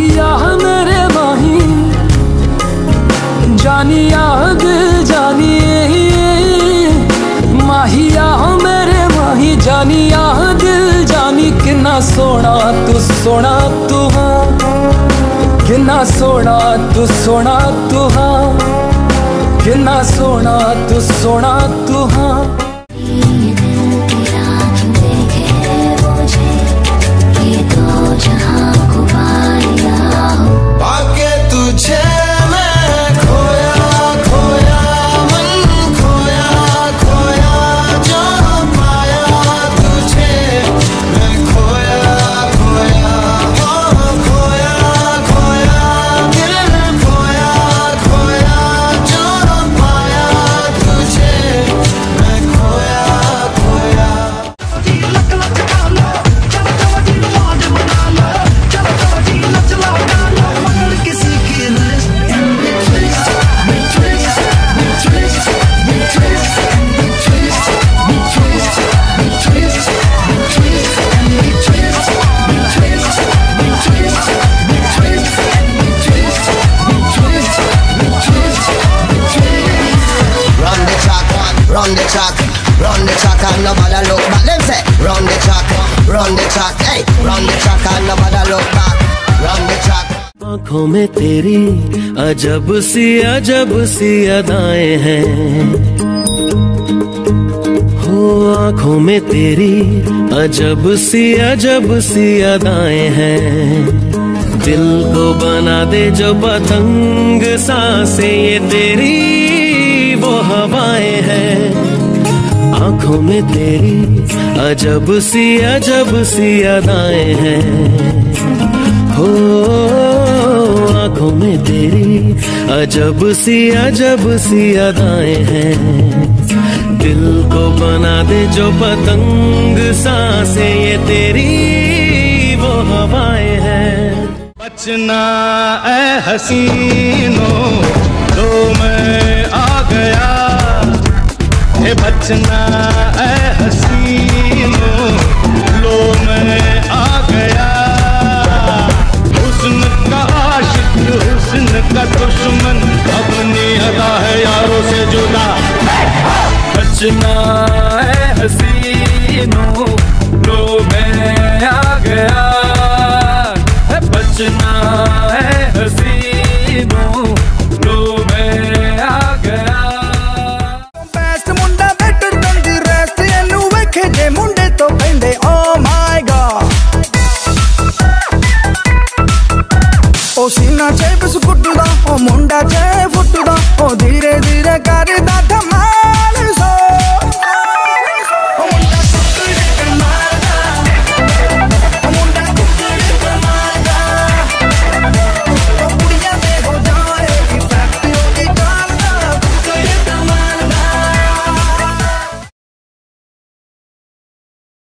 माहिया मेरे माही, जानिया दिल जानिए, माहिया मेरे माही, जानिया दिल जानी। किन्ना सोना तू हाँ, किन्ना सोना तू हाँ, किन्ना सोना तू हाँ। Run the track and nobody look back. Them say, run the track, hey, run the track and nobody look back. Run the track. आँखों में तेरी अजब सी अदाएं हैं, हो आँखों में तेरी अजब सी अदाएं हैं। दिल को बना दे जो पतंग सांसें, ये तेरी वो हवाएं हैं। आँखों में तेरी अजब सी अदाएं हैं, हो आँखों में तेरी अजब सी अदाएं हैं। दिल को बना दे जो पतंग सांसें, ये तेरी वो हवाएं हैं। बचना ऐ हसीनों, लो मैं आ गया, हे बचना ऐ हसीनों, लो मैं आ गया। हुस्न का आशिक, हुस्न का दुश्मन, अपनी अदा है यारों से जुदा। बचना ऐ हसीनों, लो मैं आ गया, बचना ऐ हसीनों, लो मैं आ गया। बेस्ट मुंडा बेटर देन दी रेस्ट, एनू वेखे जे मुंडे तो कहंदे ओ माय गॉड। ओ सीना चे बिस्कुट दा ओ मुंडा